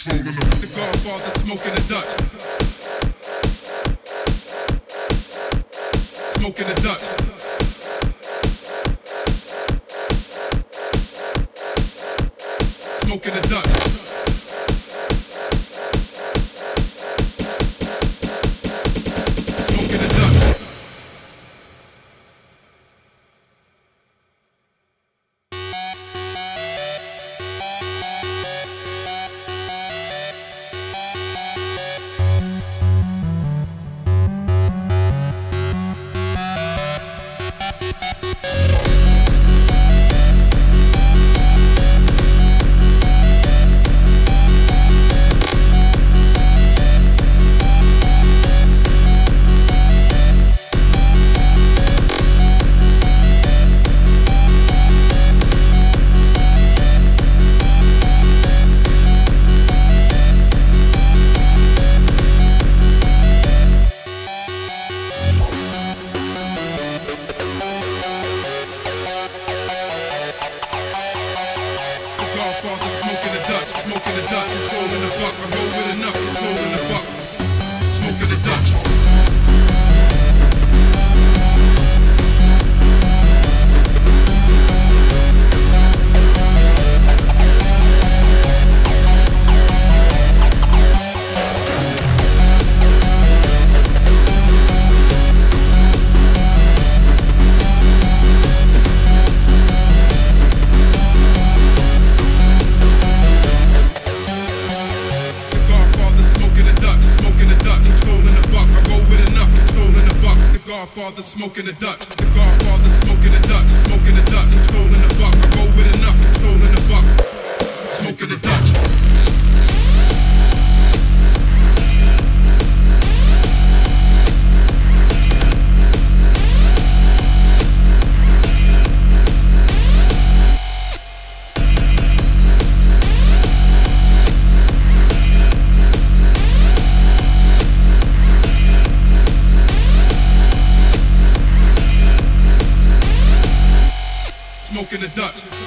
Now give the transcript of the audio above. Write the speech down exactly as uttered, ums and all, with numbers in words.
The Godfather smoking a Dutch. Smoking a Dutch. Smoking a Dutch. Smoking a Dutch. Godfather smoking a Dutch, smoking a Dutch, controlling the buck. I roll with enough, controlling the buck. Smoking a Dutch. Godfather smoking a Dutch. The Godfather smoking a Dutch. Smoking a Dutch. Controlling the buck. I roll with enough. Controlling the buck. Smoking a Dutch. Smoking a Dutch.